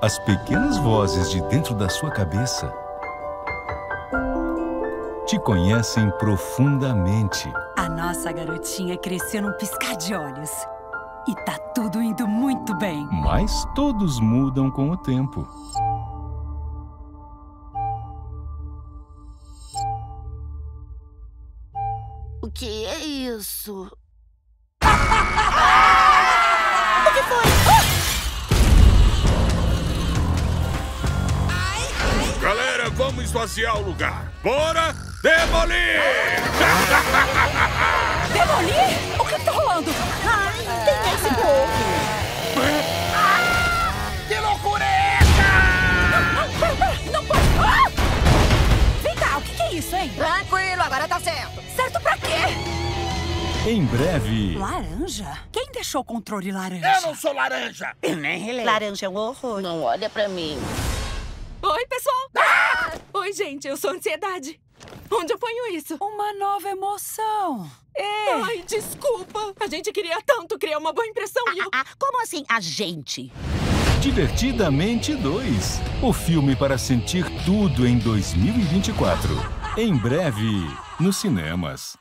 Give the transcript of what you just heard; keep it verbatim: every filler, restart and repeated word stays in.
As pequenas vozes de dentro da sua cabeça te conhecem profundamente. A nossa garotinha cresceu num piscar de olhos. E tá tudo indo muito bem. Mas todos mudam com o tempo. O que é isso? O que foi? Galera, vamos esvaziar o lugar. Bora demolir! Demolir? O que tá rolando? Ai, tem esse povo. Que loucura é essa? Não, pera, pera, não pode. Ah! Vem cá, o que, que é isso, hein? Tranquilo, agora tá certo. Certo pra quê? Em breve... Laranja? Quem deixou o controle laranja? Eu não sou laranja! Eu nem relei. Laranja é um horror. Não olha pra mim. Oi, pessoal! Ah! Oi, gente, eu sou ansiedade. Onde eu ponho isso? Uma nova emoção. É. Ai, desculpa. A gente queria tanto criar uma boa impressão e eu... Ah, como assim, a gente? Divertidamente dois. O filme para sentir tudo em dois mil e vinte e quatro. Em breve, nos cinemas.